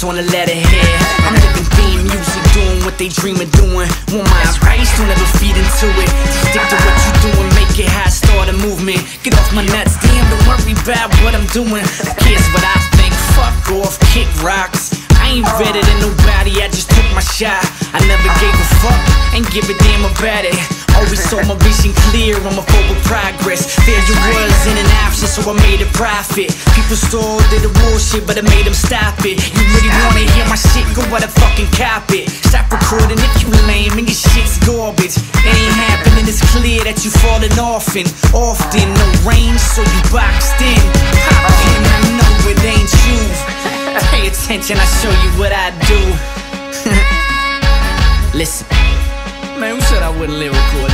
ice on a letterhead. I'm living theme music, doing what they dream of doing. Want my advice, don't ever feed into it. Just stick to what you doing, make it high, start a movement. Get off my nuts, damn, don't worry about what I'm doing. Who cares what I think? Fuck off, kick rocks. I ain't better than nobody, I just took my shot. I never gave a fuck, ain't give a damn about it. Always saw my vision clear, I'm a forward progress. Failure was in an option, so I made a profit. People stole, did the bullshit, but I made them stop it. You really wanna hear my shit, go out and fucking cop it. Stop recording if you lame and your shit's garbage. It ain't happening, it's clear that you falling often. No range, so you boxed in. Pop in, I know it ain't you. Pay attention, I show you what I do. Listen, man, who said I wouldn't lyrical?